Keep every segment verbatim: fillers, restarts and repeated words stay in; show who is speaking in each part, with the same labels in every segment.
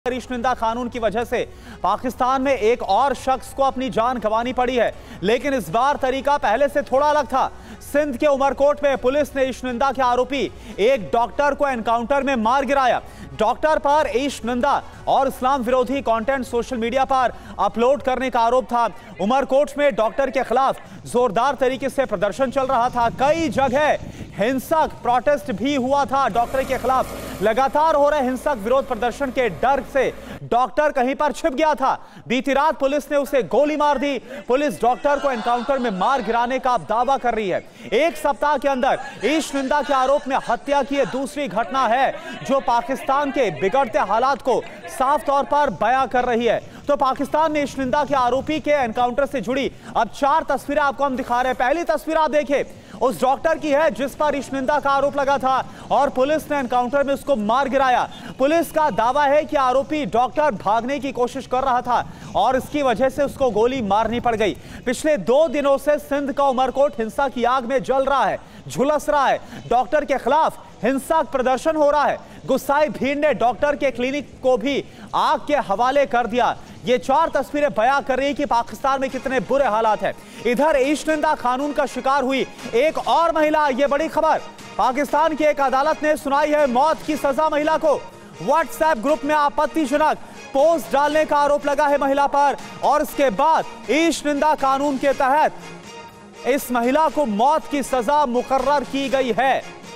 Speaker 1: निंदा कानून की वजह से पाकिस्तान में एक और शख्स को अपनी जान गंवानी पड़ी है, लेकिन इस बार तरीका पहले से थोड़ा अलग था। सिंध के उमरकोट में पुलिस ने ईशनिंदा के आरोपी एक डॉक्टर को एनकाउंटर में मार गिराया। डॉक्टर पर ईशनिंदा और इस्लाम विरोधी कंटेंट सोशल मीडिया पर अपलोड करने का आरोप था। उमरकोट में डॉक्टर के खिलाफ जोरदार तरीके से प्रदर्शन चल रहा था। कई जगह हिंसक प्रोटेस्ट भी हुआ था। डॉक्टर के खिलाफ लगातार हो रहे हिंसक विरोध प्रदर्शन के डर से डॉक्टर कहीं पर छिप गया था। बीती रात पुलिस ने उसे गोली मार दी। पुलिस डॉक्टर को एनकाउंटर में मार गिराने का दावा कर रही है। एक सप्ताह के अंदर ईशनिंदा के आरोप में हत्या की दूसरी घटना है जो पाकिस्तान के बिगड़ते हालात को साफ तौर पर बयां कर रही है। तो पाकिस्तान में ईशनिंदा के आरोपी के एनकाउंटर से जुड़ी अब चार तस्वीरें आपको हम दिखा रहे हैं। पहली तस्वीर आप देखिए, उस डॉक्टर की है जिस पर ईशनिंदा का आरोप लगा था और पुलिस ने एनकाउंटर में उसको मार गिराया। पुलिस का दावा है कि आरोपी डॉक्टर भागने की कोशिश कर रहा था और इसकी वजह से उसको गोली मारनी पड़ गई। पिछले दो दिनों से सिंध का उमरकोट हिंसा की आग में जल रहा है, झुलस रहा है। डॉक्टर के खिलाफ हिंसक प्रदर्शन हो रहा है। गुस्साई भीड़ ने डॉक्टर के क्लिनिक को भी आग के हवाले कर दिया। ये चार तस्वीरें बयां कर रही कि पाकिस्तान में कितने बुरे हालात हैं। इधर ईशनिंदा कानून का शिकार हुई एक और महिला। ये बड़ी खबर, पाकिस्तान की एक अदालत ने सुनाई है मौत की सजा महिला को। व्हाट्सएप ग्रुप में आपत्तिजनक पोस्ट डालने का आरोप लगा है महिला पर और इसके बाद ईशनिंदा कानून के तहत इस महिला को मौत की सजा मुकर्रर की गई है।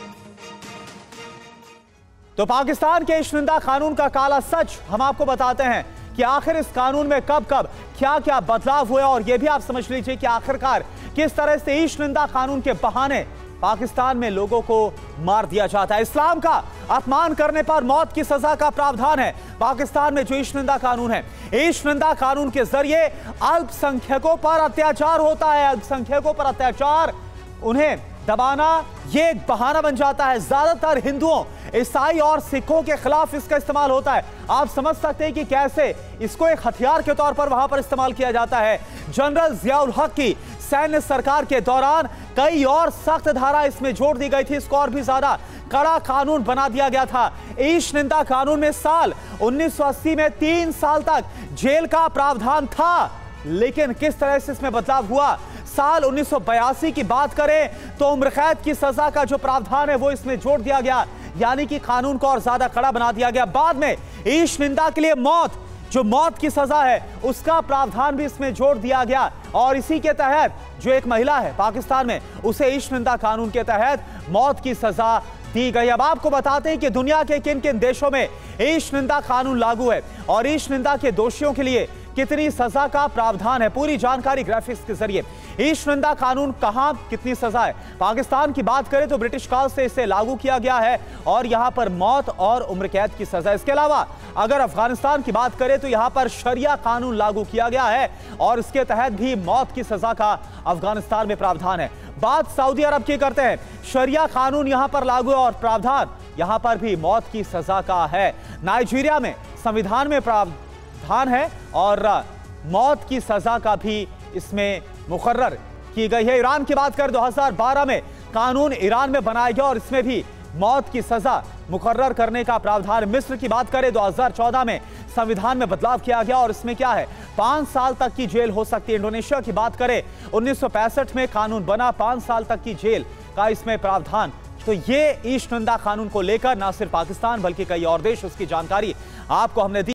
Speaker 1: तो पाकिस्तान के ईशनिंदा कानून का काला सच हम आपको बताते हैं कि आखिर इस कानून में कब कब क्या क्या बदलाव हुए और यह भी आप समझ लीजिए कि आखिरकार किस तरह से ईशनिंदा कानून के बहाने पाकिस्तान में लोगों को मार दिया जाता है। इस्लाम का अपमान करने पर मौत की सजा का प्रावधान है पाकिस्तान में जो ईशनिंदा कानून है। ईशनिंदा कानून के जरिए अल्पसंख्यकों पर अत्याचार होता है। अल्पसंख्यकों पर अत्याचार, उन्हें दबाना, ये एक बहाना बन जाता है। ज्यादातर हिंदुओं, ईसाई और सिखों के खिलाफ इसका इस्तेमाल होता है। आप समझ सकते हैं कि कैसे इसको एक हथियार के तौर पर वहां पर इस्तेमाल किया जाता है। जनरल जियाउल हक की सैन्य सरकार के दौरान कई और सख्त धारा इसमें जोड़ दी गई थी। इसको और भी ज्यादा कड़ा कानून बना दिया गया था। ईशनिंदा कानून में साल उन्नीस सौ अस्सी में तीन साल तक जेल का प्रावधान था, लेकिन किस तरह से इसमें बदलाव हुआ। साल उन्नीस सौ बयासी की बात करें तो उम्र कैद की सजा का जो प्रावधान है वो इसमें जोड़ दिया गया, यानी कि कानून को और ज्यादा कड़ा बना दिया गया। बाद में ईशनिंदा के लिए मौत, जो मौत की सजा है उसका प्रावधान भी इसमें जोड़ दिया गया और इसी के तहत जो एक महिला है पाकिस्तान में, उसे ईशनिंदा कानून के तहत मौत की सजा दी गई। अब आपको बताते हैं कि दुनिया के किन किन देशों में ईशनिंदा कानून लागू है और ईशनिंदा के दोषियों के लिए कितनी सजा का प्रावधान है। पूरी जानकारी ग्राफिक्स के जरिए। ईशनिंदा कानून कहां कितनी सजा है। पाकिस्तान की बात करें तो ब्रिटिश काल से इसे लागू किया गया है और यहां पर मौत और उम्र कैद की सजा। इसके अलावा अगर अफगानिस्तान की बात करें तो यहां पर शरिया कानून लागू किया गया है और इसके तहत भी मौत की सजा का अफगानिस्तान में प्रावधान है। बात सऊदी अरब की करते हैं। शरिया कानून यहां पर लागू है और प्रावधान यहां पर भी मौत की सजा का है। नाइजीरिया में संविधान में प्रावधान है और मौत की सजा का भी इसमें मुकर्रर की गई है। ईरान की बात करें दो हज़ार बारह में कानून ईरान में बनाया गया और इसमें भी मौत की सजा मुकर्रर करने का प्रावधान। मिस्र की बात करें दो हज़ार चौदह में संविधान में बदलाव किया गया और इसमें क्या है, पांच साल तक की जेल हो सकती है। इंडोनेशिया की बात करें उन्नीस सौ पैंसठ में कानून बना, पांच साल तक की जेल का इसमें प्रावधान। तो ये ईशनिंदा कानून को लेकर ना सिर्फ पाकिस्तान बल्कि कई और देश, उसकी जानकारी आपको हमने दी।